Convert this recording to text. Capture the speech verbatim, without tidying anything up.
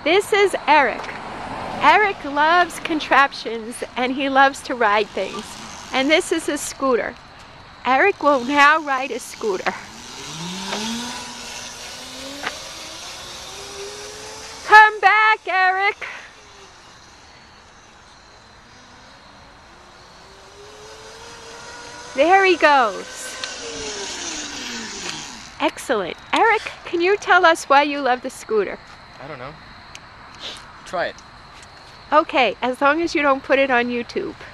This is Eric. Eric loves contraptions and he loves to ride things. And this is a scooter. Eric will now ride a scooter. Come back, Eric. There he goes. Excellent. Eric, can you tell us why you love the scooter? I don't know. Try it. Okay, as long as you don't put it on YouTube.